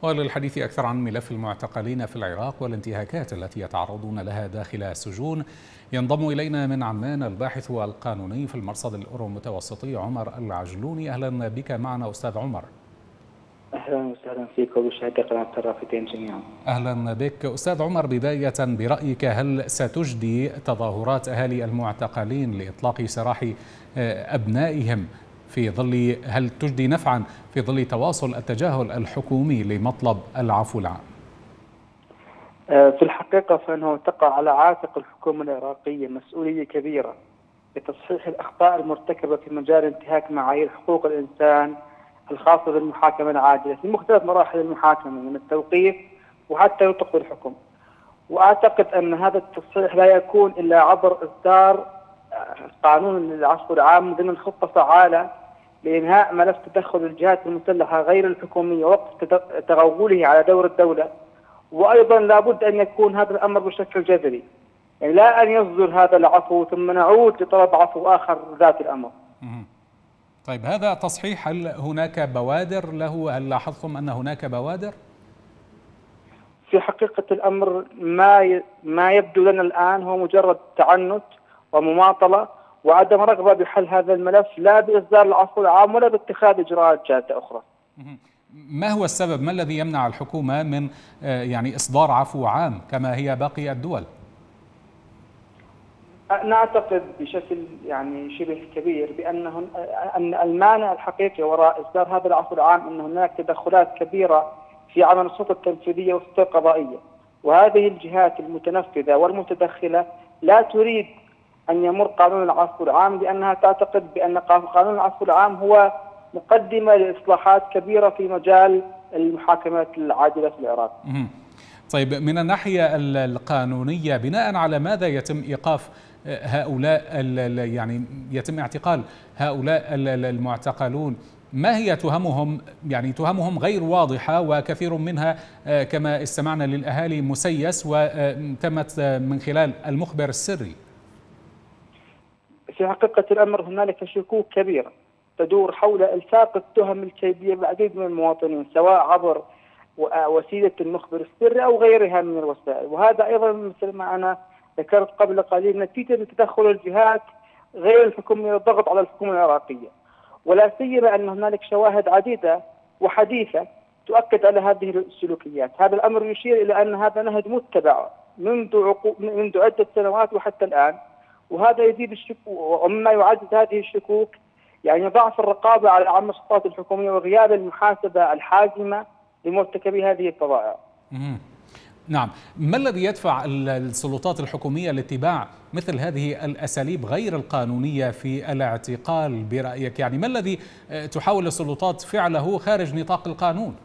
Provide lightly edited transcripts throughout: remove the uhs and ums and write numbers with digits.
وللحديث أكثر عن ملف المعتقلين في العراق والانتهاكات التي يتعرضون لها داخل السجون ينضم إلينا من عمان الباحث القانوني في المرصد الأورو المتوسطي عمر العجلوني. أهلا بك معنا أستاذ عمر. أهلا وسهلا فيك وبشهادة قناة الرافدين جميعا. أهلا بك أستاذ عمر. بداية برأيك، هل ستجدي تظاهرات أهالي المعتقلين لإطلاق سراح أبنائهم هل تجدي نفعا في ظل تواصل التجاهل الحكومي لمطلب العفو العام؟ في الحقيقة فإنه تقع على عاتق الحكومة العراقية مسؤولية كبيرة لتصحيح الأخطاء المرتكبة في مجال انتهاك معايير حقوق الإنسان الخاصة بالمحاكمة العادلة في مختلف مراحل المحاكمة من التوقيف وحتى نطق الحكم. وأعتقد أن هذا التصحيح لا يكون إلا عبر إصدار قانون العفو العام ضمن خطة فعالة لإنهاء ملف تدخل الجهات المسلحة غير الحكومية وقت تغوله على دور الدولة. وأيضا لابد أن يكون هذا الأمر بشكل جذري، يعني لا أن يصدر هذا العفو ثم نعود لطلب عفو آخر ذات الأمر. طيب، هذا تصحيح هل هناك بوادر له؟ هل لاحظتم أن هناك بوادر؟ في حقيقة الأمر ما يبدو لنا الآن هو مجرد تعنت ومماطلة وعدم رغبة بحل هذا الملف، لا بإصدار العفو العام ولا باتخاذ إجراءات جادة أخرى. ما هو السبب؟ ما الذي يمنع الحكومة من إصدار عفو عام كما هي باقي الدول؟ نعتقد بشكل شبه كبير أن المانع الحقيقي وراء إصدار هذا العفو العام أن هناك تدخلات كبيرة في عمل السلطة التنفيذية والسلطة القضائية، وهذه الجهات المتنفذة والمتدخلة لا تريد أن يمر قانون العفو العام لأنها تعتقد بأن قانون العفو العام هو مقدمة لإصلاحات كبيرة في مجال المحاكمات العادلة في العراق. طيب، من الناحية القانونية بناء على ماذا يتم إيقاف هؤلاء يتم اعتقال هؤلاء المعتقلون؟ ما هي تهمهم؟ تهمهم غير واضحة وكثير منها كما استمعنا للأهالي مسيس وتمت من خلال المخبر السري. في حقيقة الأمر هنالك شكوك كبيرة تدور حول إلصاق التهم الكيدية بالعديد من المواطنين سواء عبر وسيلة المخبر السري أو غيرها من الوسائل، وهذا أيضا مثل ما أنا ذكرت قبل قليل نتيجة لتدخل الجهات غير الحكومية للضغط على الحكومة العراقية، ولا سيما أن هنالك شواهد عديدة وحديثة تؤكد على هذه السلوكيات. هذا الأمر يشير إلى أن هذا نهج متبع منذ عدة سنوات وحتى الآن، وهذا يزيد الشكوك. ومما يعزز هذه الشكوك ضعف الرقابة على عامة السلطات الحكومية وغياب المحاسبة الحازمة لمرتكبي هذه الفظائع. نعم، ما الذي يدفع السلطات الحكومية لاتباع مثل هذه الأساليب غير القانونية في الاعتقال برأيك؟ ما الذي تحاول السلطات فعله خارج نطاق القانون؟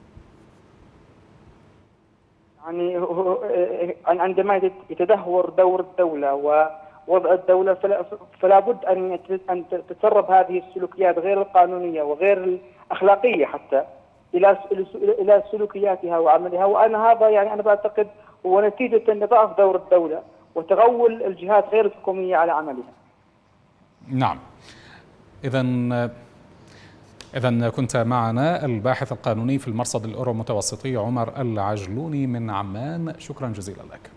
عندما يتدهور دور الدولة ووضع الدولة فلا بد أن تتسرب هذه السلوكيات غير القانونية وغير الأخلاقية حتى إلى سلوكياتها وعملها، وأنا هذا أنا بعتقد هو نتيجة لضعف دور الدولة وتغول الجهات غير الحكومية على عملها. نعم، إذن كنت معنا الباحث القانوني في المرصد الأورو المتوسطي عمر العجلوني من عمان. شكرا جزيلا لك.